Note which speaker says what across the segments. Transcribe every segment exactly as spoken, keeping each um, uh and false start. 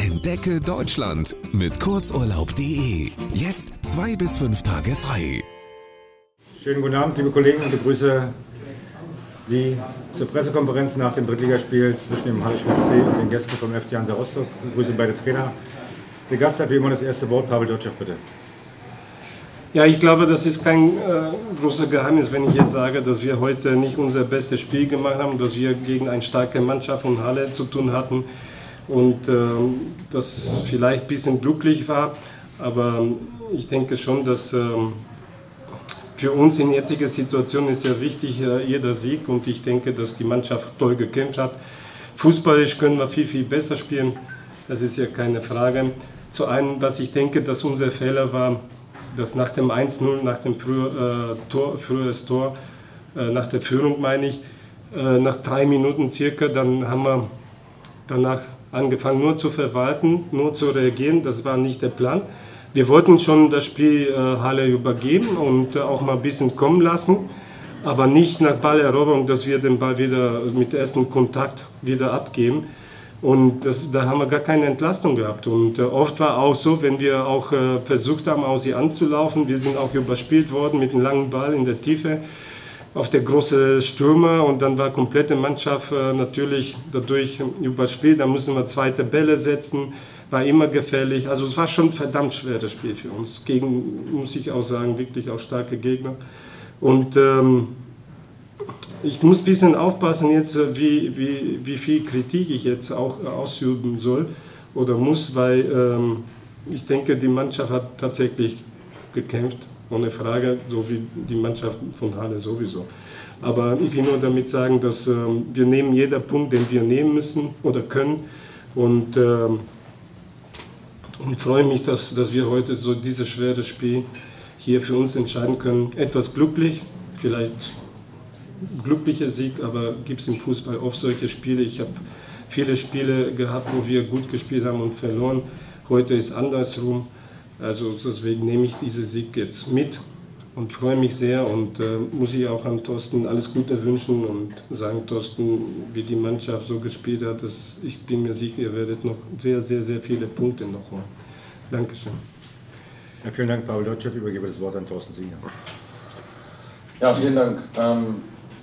Speaker 1: Entdecke Deutschland mit kurzurlaub punkt de. Jetzt zwei bis fünf Tage frei.
Speaker 2: Schönen guten Abend, liebe Kollegen, und begrüße Sie zur Pressekonferenz nach dem Drittligaspiel zwischen dem Halleschen F C und den Gästen vom F C Hansa Rostock. Ich begrüße beide Trainer. Der Gast hat wie immer das erste Wort. Pavel Dotschew, bitte.
Speaker 3: Ja, ich glaube, das ist kein äh, großes Geheimnis, wenn ich jetzt sage, dass wir heute nicht unser bestes Spiel gemacht haben, dass wir gegen eine starke Mannschaft von Halle zu tun hatten und äh, das vielleicht ein bisschen glücklich war. Aber ich denke schon, dass äh, für uns in jetziger Situation ist ja wichtig, äh, jeder Sieg, und ich denke, dass die Mannschaft toll gekämpft hat. Fußballisch können wir viel, viel besser spielen, das ist ja keine Frage. Zu einem, was ich denke, dass unser Fehler war, dass nach dem eins null, nach dem früher, äh, Tor, frühes Tor, äh, nach der Führung meine ich, äh, nach drei Minuten circa, dann haben wir danach angefangen nur zu verwalten, nur zu reagieren. Das war nicht der Plan. Wir wollten schon das Spiel äh, Halle übergeben und äh, auch mal ein bisschen kommen lassen, aber nicht nach Balleroberung, dass wir den Ball wieder mit ersten Kontakt wieder abgeben. Und das, da haben wir gar keine Entlastung gehabt. Und äh, oft war auch so, wenn wir auch äh, versucht haben, auf sie anzulaufen, wir sind auch überspielt worden mit einem langen Ball in der Tiefe auf der große Stürmer, und dann war komplette Mannschaft äh, natürlich dadurch überspielt. Da mussten wir zweite Bälle setzen, war immer gefährlich. Also es war schon ein verdammt schweres Spiel für uns. Gegen, muss ich auch sagen, wirklich auch starke Gegner. Und ähm, ich muss ein bisschen aufpassen jetzt, wie, wie, wie viel Kritik ich jetzt auch ausüben soll oder muss, weil ähm, ich denke, die Mannschaft hat tatsächlich gekämpft, ohne Frage, so wie die Mannschaft von Halle sowieso. Aber ich will nur damit sagen, dass ähm, wir nehmen jeden Punkt, den wir nehmen müssen oder können, und, ähm, und freue mich, dass, dass wir heute so dieses schwere Spiel hier für uns entscheiden können. Etwas glücklich, vielleicht glücklicher Sieg, aber gibt es im Fußball oft solche Spiele. Ich habe viele Spiele gehabt, wo wir gut gespielt haben und verloren. Heute ist andersrum. Also deswegen nehme ich diesen Sieg jetzt mit und freue mich sehr, und äh, muss ich auch an Thorsten alles Gute wünschen und sagen, Thorsten, wie die Mannschaft so gespielt hat, dass ich bin mir sicher, ihr werdet noch sehr, sehr, sehr viele Punkte noch holen. Dankeschön.
Speaker 2: Ja, vielen Dank, Pavel Dotschew. Ich übergebe das Wort an Thorsten Singer.
Speaker 4: Ja, vielen Dank. Ähm,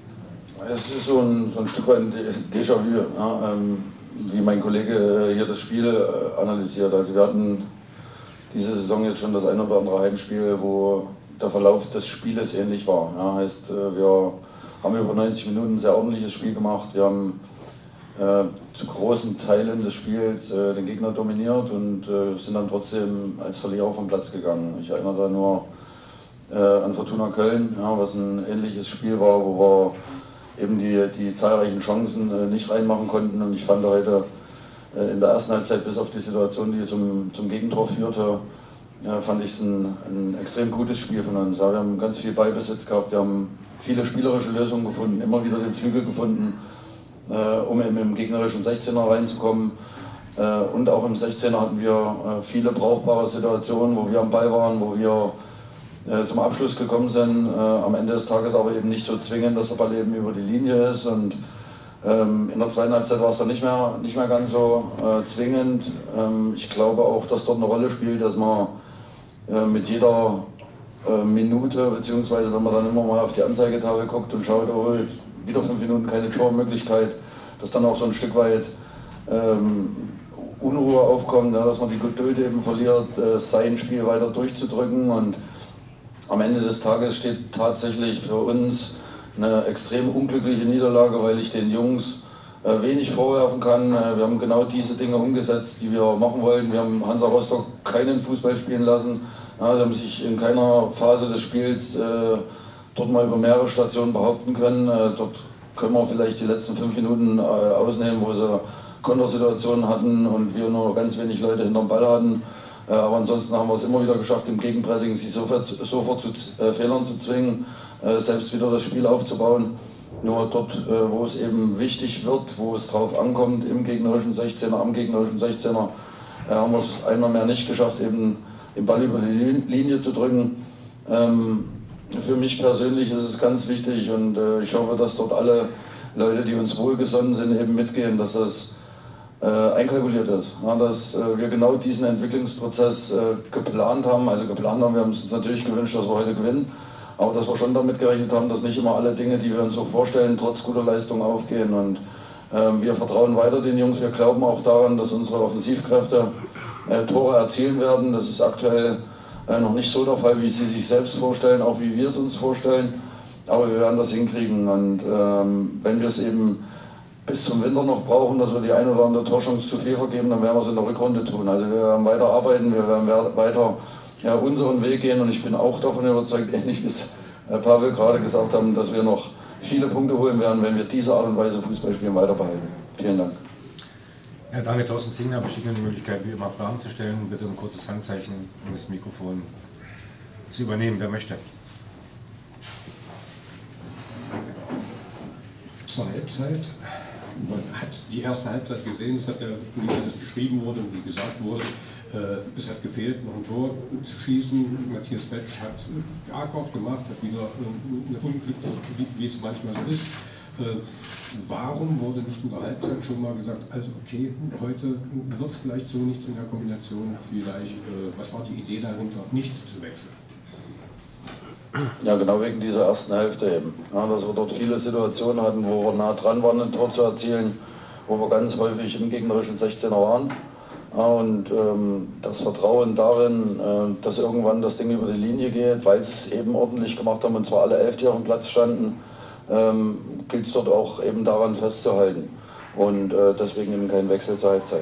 Speaker 4: Es ist so ein, so ein Stück weit ein Déjà-vu, ja, ähm, wie mein Kollege hier das Spiel äh, analysiert. Also wir hatten diese Saison jetzt schon das ein oder andere Heimspiel, wo der Verlauf des Spieles ähnlich war. Ja, heißt, äh, wir haben über neunzig Minuten ein sehr ordentliches Spiel gemacht. Wir haben äh, zu großen Teilen des Spiels äh, den Gegner dominiert und äh, sind dann trotzdem als Verlierer vom Platz gegangen. Ich erinnere da nur äh, an Fortuna Köln, ja, was ein ähnliches Spiel war, wo wir eben die, die zahlreichen Chancen äh, nicht reinmachen konnten. Und ich fand heute äh, in der ersten Halbzeit, bis auf die Situation, die zum, zum Gegentor führte, äh, fand ich es ein, ein extrem gutes Spiel von uns. Ja, wir haben ganz viel Ballbesitz gehabt, wir haben viele spielerische Lösungen gefunden, immer wieder den Flügel gefunden, äh, um eben im gegnerischen sechzehner reinzukommen. Äh, und auch im sechzehner hatten wir äh, viele brauchbare Situationen, wo wir am Ball waren, wo wir zum Abschluss gekommen sind, äh, am Ende des Tages aber eben nicht so zwingend, dass der Ball eben über die Linie ist, und ähm, in der zweiten Halbzeit war es dann nicht mehr, nicht mehr ganz so äh, zwingend. Ähm, ich glaube auch, dass dort eine Rolle spielt, dass man äh, mit jeder äh, Minute, beziehungsweise wenn man dann immer mal auf die Anzeigetafel guckt und schaut, oh, wieder fünf Minuten keine Tormöglichkeit, dass dann auch so ein Stück weit ähm, Unruhe aufkommt, ja, dass man die Geduld eben verliert, äh, sein Spiel weiter durchzudrücken. Und am Ende des Tages steht tatsächlich für uns eine extrem unglückliche Niederlage, weil ich den Jungs äh, wenig vorwerfen kann. Äh, wir haben genau diese Dinge umgesetzt, die wir machen wollten. Wir haben Hansa Rostock keinen Fußball spielen lassen. Ja, sie haben sich in keiner Phase des Spiels äh, dort mal über mehrere Stationen behaupten können. Äh, dort können wir vielleicht die letzten fünf Minuten äh, ausnehmen, wo sie Kontersituationen hatten und wir nur ganz wenig Leute hinterm Ball hatten. Aber ansonsten haben wir es immer wieder geschafft, im Gegenpressing sie sofort, sofort zu äh, Fehlern zu zwingen, äh, selbst wieder das Spiel aufzubauen. Nur dort, äh, wo es eben wichtig wird, wo es drauf ankommt, im gegnerischen sechzehner, am gegnerischen sechzehner, äh, haben wir es einmal mehr nicht geschafft, eben den Ball über die Linie zu drücken. Ähm, für mich persönlich ist es ganz wichtig, und äh, ich hoffe, dass dort alle Leute, die uns wohlgesonnen sind, eben mitgehen, dass das äh, einkalkuliert ist. Ja, dass äh, wir genau diesen Entwicklungsprozess äh, geplant haben. Also geplant haben, wir haben uns natürlich gewünscht, dass wir heute gewinnen, aber dass wir schon damit gerechnet haben, dass nicht immer alle Dinge, die wir uns so vorstellen, trotz guter Leistung aufgehen. Und äh, wir vertrauen weiter den Jungs. Wir glauben auch daran, dass unsere Offensivkräfte äh, Tore erzielen werden. Das ist aktuell äh, noch nicht so der Fall, wie sie sich selbst vorstellen, auch wie wir es uns vorstellen. Aber wir werden das hinkriegen. Und ähm, wenn wir es eben bis zum Winter noch brauchen, dass wir die eine oder andere Torchance zu viel vergeben, dann werden wir es in der Rückrunde tun. Also wir werden weiter arbeiten, wir werden weiter ja, unseren Weg gehen und ich bin auch davon überzeugt, ähnlich wie es Pavel gerade gesagt haben, dass wir noch viele Punkte holen werden, wenn wir diese Art und Weise Fußball spielen, weiter behalten. Vielen Dank.
Speaker 2: Ja, danke, Thorsten Ziegner. Besteht Ihnen die Möglichkeit, wie immer Fragen zu stellen. Bitte ein kurzes Handzeichen, um das Mikrofon zu übernehmen. Wer möchte?
Speaker 5: Zur Halbzeit. Man hat die erste Halbzeit gesehen, es hat ja, wie alles beschrieben wurde und wie gesagt wurde, äh, es hat gefehlt, noch ein Tor zu schießen. Matthias Fetsch hat Akkord gemacht, hat wieder äh, eine Unglück, wie, wie es manchmal so ist. Äh, warum wurde nicht in der Halbzeit schon mal gesagt, also okay, heute wird es vielleicht so nichts in der Kombination, vielleicht, äh, was war die Idee dahinter, nicht zu wechseln?
Speaker 4: Ja, genau wegen dieser ersten Hälfte eben. Ja, dass wir dort viele Situationen hatten, wo wir nah dran waren, ein Tor zu erzielen, wo wir ganz häufig im gegnerischen sechzehner waren. Ja, und ähm, das Vertrauen darin, äh, dass irgendwann das Ding über die Linie geht, weil sie es eben ordentlich gemacht haben und zwar alle elf, die auf dem Platz standen, ähm, gilt es dort auch eben daran festzuhalten. Und äh, deswegen eben kein Wechsel zur Halbzeit.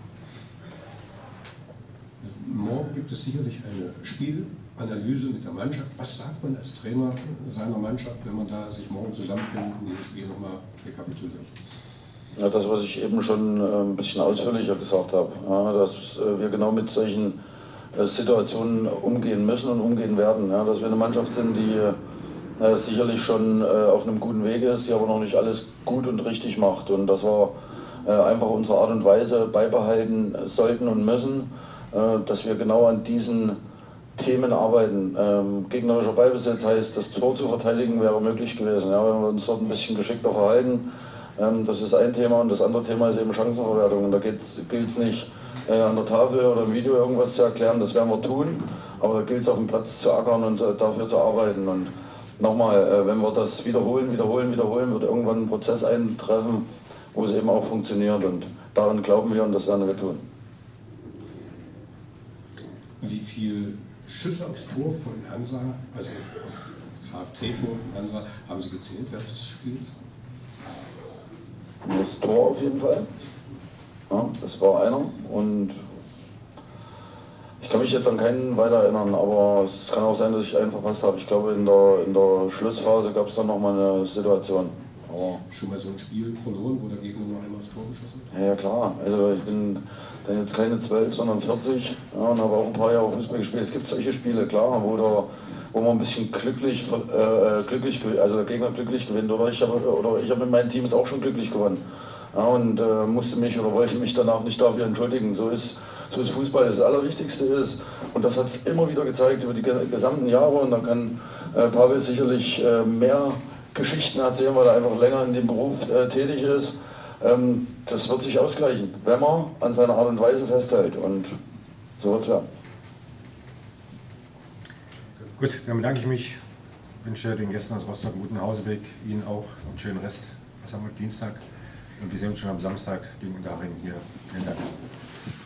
Speaker 5: Morgen gibt es sicherlich eine Spielanalyse mit der Mannschaft. Was sagt man als Trainer seiner Mannschaft, wenn man da sich morgen zusammenfindet und dieses Spiel nochmal rekapituliert?
Speaker 4: Ja, das, was ich eben schon äh, ein bisschen ausführlicher gesagt habe, ja, dass äh, wir genau mit solchen äh, Situationen umgehen müssen und umgehen werden. Ja, dass wir eine Mannschaft sind, die äh, sicherlich schon äh, auf einem guten Weg ist, die aber noch nicht alles gut und richtig macht. Und dass wir äh, einfach unsere Art und Weise beibehalten sollten und müssen, äh, dass wir genau an diesen Themen arbeiten. Ähm, gegnerischer Ballbesitz heißt, das Tor zu verteidigen wäre möglich gewesen. Ja, wenn wir uns dort ein bisschen geschickter verhalten, ähm, das ist ein Thema. Und das andere Thema ist eben Chancenverwertung. Und da gilt es nicht äh, an der Tafel oder im Video irgendwas zu erklären, das werden wir tun. Aber da gilt es auf dem Platz zu ackern und äh, dafür zu arbeiten. Und nochmal, äh, wenn wir das wiederholen, wiederholen, wiederholen, wird irgendwann ein Prozess eintreffen, wo es eben auch funktioniert. Und daran glauben wir und das werden wir tun.
Speaker 5: Wie viel Schüsse aufs Tor von Hansa, also auf das H F C-Tor von Hansa, haben Sie gezählt während des Spiels?
Speaker 4: Das Tor auf jeden Fall. Ja, das war einer. Und ich kann mich jetzt an keinen weiter erinnern, aber es kann auch sein, dass ich einen verpasst habe. Ich glaube, in der, in der Schlussphase gab es dann nochmal eine Situation. Aber
Speaker 5: schon mal so ein Spiel verloren, wo der Gegner nur einmal aufs Tor geschossen hat?
Speaker 4: Ja, ja klar. Also ich bin dann jetzt keine zwölf, sondern vierzig, ja, und habe auch ein paar Jahre Fußball gespielt. Es gibt solche Spiele, klar, wo, der, wo man ein bisschen glücklich, äh, glücklich, also der Gegner glücklich gewinnt. Oder ich habe oder ich hab mit meinen Teams auch schon glücklich gewonnen. Ja, und äh, musste mich oder wollte mich danach nicht dafür entschuldigen. So ist, so ist Fußball. Das Allerwichtigste ist, und das hat es immer wieder gezeigt über die gesamten Jahre, und da kann äh, Pavel sicherlich äh, mehr Geschichten erzählen, weil er einfach länger in dem Beruf äh, tätig ist. Ähm, das wird sich ausgleichen, wenn man an seiner Art und Weise festhält, und so wird es werden.
Speaker 2: Gut, dann bedanke ich mich, wünsche den Gästen aus Rostock einen guten Hauseweg, Ihnen auch einen schönen Rest. Was haben wir Dienstag? Und wir sehen uns schon am Samstag gegen Unterhaching hier. Vielen Dank.